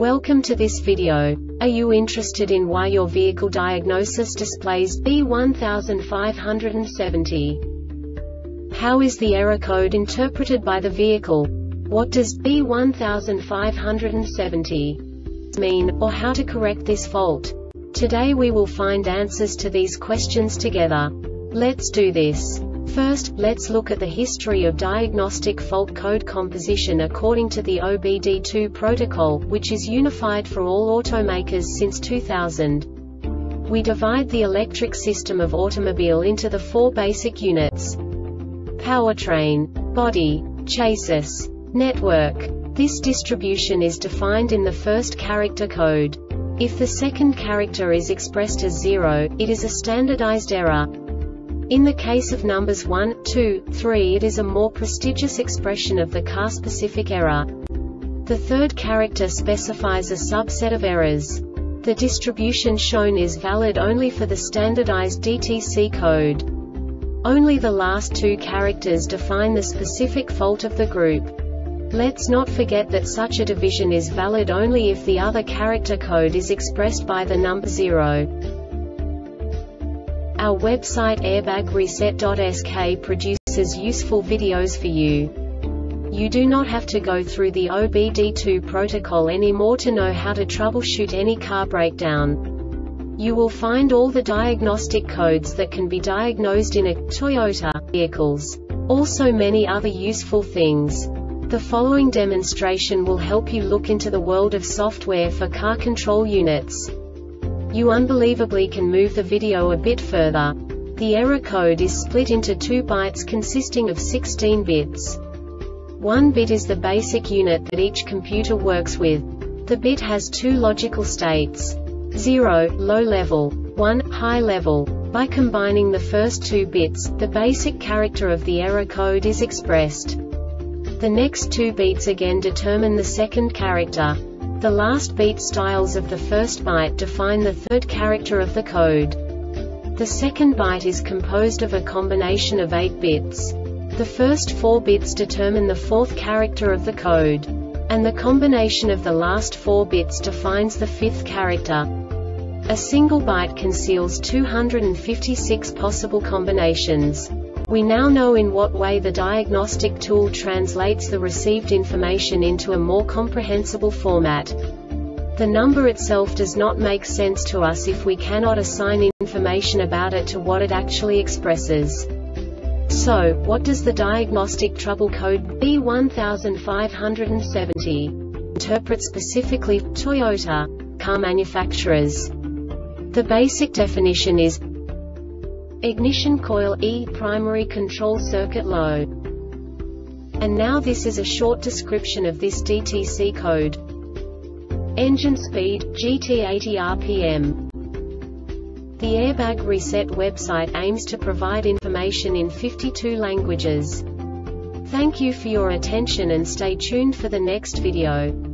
Welcome to this video. Are you interested in why your vehicle diagnosis displays B1570? How is the error code interpreted by the vehicle? What does B1570 mean, or how to correct this fault? Today we will find answers to these questions together. Let's do this. First, let's look at the history of diagnostic fault code composition according to the OBD2 protocol, which is unified for all automakers since 2000. We divide the electric system of automobile into the four basic units: powertrain, body, chassis, network. This distribution is defined in the first character code. If the second character is expressed as 0, it is a standardized error. In the case of numbers 1, 2, 3, it is a more prestigious expression of the car-specific error. The third character specifies a subset of errors. The distribution shown is valid only for the standardized DTC code. Only the last two characters define the specific fault of the group. Let's not forget that such a division is valid only if the other character code is expressed by the number 0. Our website airbagreset.sk produces useful videos for you. You do not have to go through the OBD2 protocol anymore to know how to troubleshoot any car breakdown. You will find all the diagnostic codes that can be diagnosed in a Toyota vehicles. Also many other useful things. The following demonstration will help you look into the world of software for car control units. You unbelievably can move the video a bit further. The error code is split into 2 bytes consisting of 16 bits. 1 bit is the basic unit that each computer works with. The bit has 2 logical states: 0, low level, 1, high level. By combining the first 2 bits, the basic character of the error code is expressed. The next 2 beats again determine the second character. The last beat styles of the first byte define the third character of the code. The second byte is composed of a combination of 8 bits. The first 4 bits determine the fourth character of the code. And the combination of the last 4 bits defines the fifth character. A single byte conceals 256 possible combinations. We now know in what way the diagnostic tool translates the received information into a more comprehensible format. The number itself does not make sense to us if we cannot assign information about it to what it actually expresses. So, what does the diagnostic trouble code B1570 interpret specifically for Toyota car manufacturers? The basic definition is ignition coil E, primary control circuit low. And now this is a short description of this DTC code. Engine speed, GT80 RPM. The Airbag Reset website aims to provide information in 52 languages. Thank you for your attention and stay tuned for the next video.